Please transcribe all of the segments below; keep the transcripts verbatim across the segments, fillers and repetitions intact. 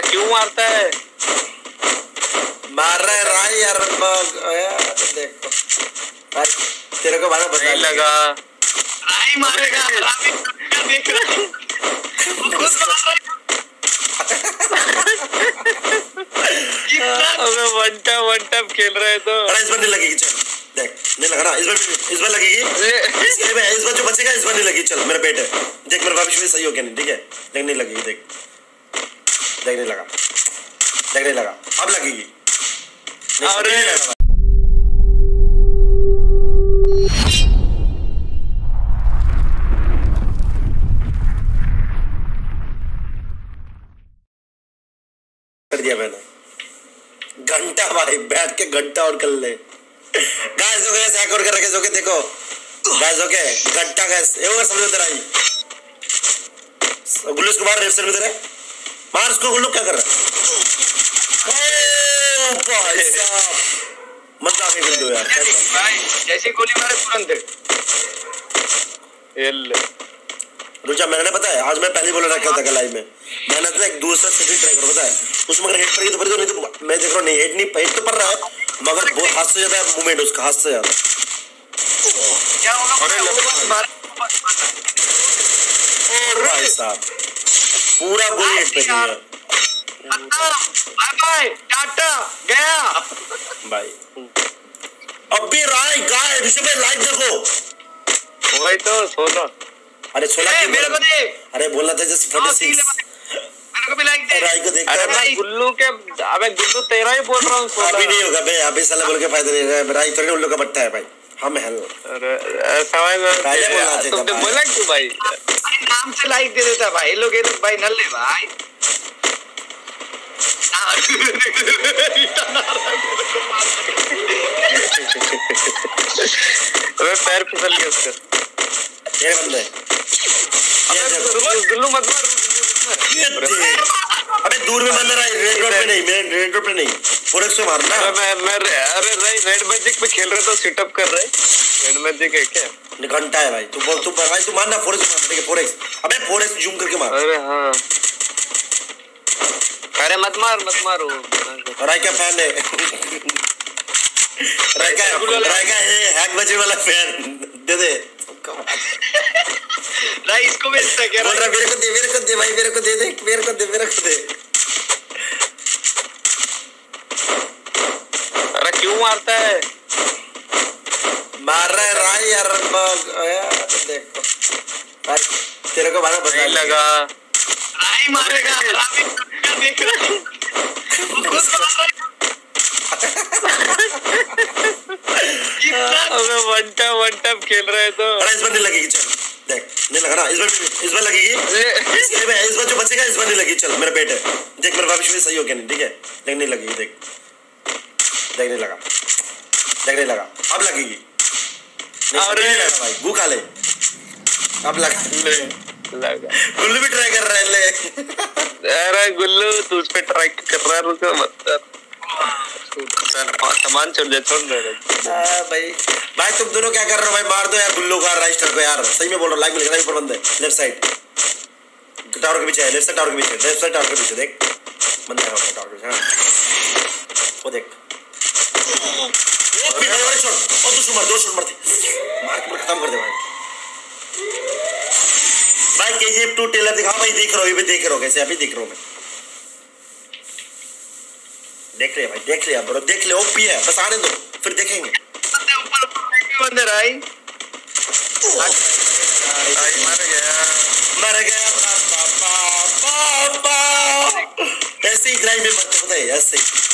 क्यों मारता है? मार रहा है राय यार, यार देखो तेरे को मारा नहीं लगा। राय मारेगा, देख रहा है अबे वन टैप वन टैप खेल रहे तो। अरे इस बार नहीं लगेगी, चल देख नहीं लगा ना, इस बार इस बार लगेगी, इस बार जो बचेगा इस बार नहीं लगेगी। चल मेरा पेट है, देख मेरा वापिस भी सही हो गया नहीं, ठीक है लेकिन नहीं लगेगी, देख देख नहीं लगा, देख नहीं लगा, अब लगेगी। अरे कर दिया मैंने घंटा भाई, बैठ के घंटा और कर ले गाइस। हो गया हैक और कर रखे, ओके देखो गाइस, ओके घंटा गाइस ये वो समझ तेरा ही गुल्लू को मार, रेफर में तेरे मार उसको। गुल्लू क्या कर रहा है? ओ भाई साहब मजा आ गई गुल्लू यार भाई, जैसे गोली मारे तुरंत एल रुचा। मैंने पता है आज मैं पहली बोल रखा था लाइव में, मैंने तो एक दूसरा सेटिंग ट्राई करो, पता है उसमें अगर हेड पड़ी तो पड़ी तो नहीं तो मैं देख रहा हूँ नहीं हेड नहीं हेड तो पड़ रहा है मगर बहुत हाथ से ज्यादा मूवमेंट उसका, हाथ से ज्यादा क्या होगा। ओ भाई साहब पूरा गोली हेड पे गया। बाय बाय टाटा गया भाई अब भी राय गाय ऋषभ भाई लाइक देखो वही तो सोना। अरे छोला मेरे को दे, अरे बोलना था जस्ट छियालीस मेरे को भी लाइक दे। राय को देखता अरे है मैं गुल्लू के, अबे गुल्लू तेरा ही बोल रहा हूँ सोना। अभी नहीं होगा बे, अभी साला बोल के फायदा नहीं है, राय थोड़ी उल्लू का बट्टा है भाई, हम है। अरे समझ में पहले बोलना चाहिए तुमने बोला क्यों भाई? नाम से लाइक दे देता भाई, लोग ये लोग भाई नल्ले भाई। अबे पैर फिसल गया उसका। ये बंदे गुल्लू मत मार। अबे दूर में बंदा रहा है, रेड रोड पे नहीं, मेरे रेड रोड पे नहीं, फोरेक्स पे मारना। मैं मैं अरे भाई रेड मैजिक पे खेल रहे तो सिटअप कर रहे। रेड मैजिक है क्या? घंटा है भाई, तू बोल तू भाई तू मारना फोरेक्स पे मारना, ठीक है फोरेक्स। अबे फोरेक्स जूम करके मार। अरे हाँ अरे मत मार मत मारो। राय का फैन है राय का राय का है हैक बजे वाला फैन, दे दे राय इसको भेजता क्या? बोल रहा मेरे को दे, मेरे को दे भाई, मेरे को दे दे, मेरे को दे, मेरे को दे। अरे क्यों मारता है? मार रहा है राय यार, यार देखो तेरे को मारा नहीं लगा। राय मारेगा, देख रहा है अबे वन टैप वन टैप खेल रहे तो। अरे इस बार नहीं लगेगी, चल देख नहीं लगा ना, इस बार इस बार लगेगी, इस बार जो बचेगा इस बार नहीं लगेगी। चल मेरा पेट है, देख मेरा वापिस भी सही हो गया नहीं, ठीक है लेकिन नहीं लगेगी, देख देख नहीं लगा, देख नहीं लगा, अब लगेगी। अरे भाई गु खा ले, अब लगा लगा। गुल्लू भी ट्राई कर रहा है ले। अरे गुल्लू तू उस पे ट्राई कर रहा है, रुको मत कर। सामान छोड़ दे, छोड़ दे भाई भाई तुम दोनों क्या कर रहे हो भाई? मार दो यार गुल्लू का राइस्टर को यार, सही में बोल रहा हूँ। लाइक मिल गया ऊपर बंदे लेफ्ट साइड टावर के पीछे है, लेफ्ट साइड टावर के पीछे, लेफ्ट साइड टावर के पीछे देख बंदा है टावर के पीछे। हां वो देख ओ फिर वाले शॉट, और दो शॉट मार, दो शॉट मारते मार के खत्म कर दे भाई। भाई केजीएफ टू ट्रेलर दिखाओ भाई, देख रहा हूं, ये भी देख रहा हूं, कैसे अभी देख रहा हूं मैं, देख ले भाई, देख ले ब्रो, देख ले, ओपी है, बस आने दो फिर देखेंगे। ऊपर बंदर आई मर गया मर गया पापा पापा। ऐसे ही ग्राइंड में मरते पता है, ऐसे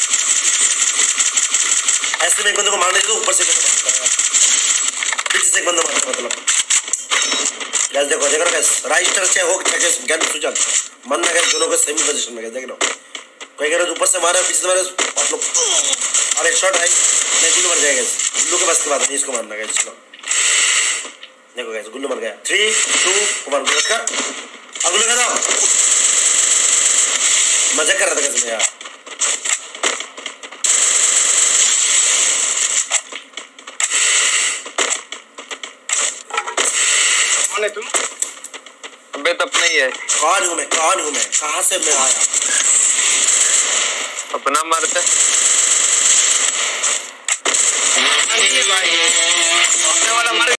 ऐसे में एक बंदे को मारने दो, ऊपर से पीछे से एक बंदा मारता मतलब। गैस देखो देखो गैस, राइस्टर से हो क्या गैस गन सुजन मन में गैस दोनों को सेमी पोजीशन में गैस देख लो, कोई कह रहा ऊपर से मारा पीछे से मारा आप लोग, और एक शॉट है नहीं गुल्लू मर जाएगा गैस, गुल्लू के बस की बात नहीं, इसको मारना गैस। चलो देखो गैस गुल्लू मर गया, थ्री टू वन गैस कर अगले का दाम मजा कर रहा था गैस में यार। कौन है तुम? अबे तब नहीं है, कौन हूँ मैं, कौन हूँ मैं, कहाँ से मैं आया? अपना मरता है नहीं भाई, सामने वाला मर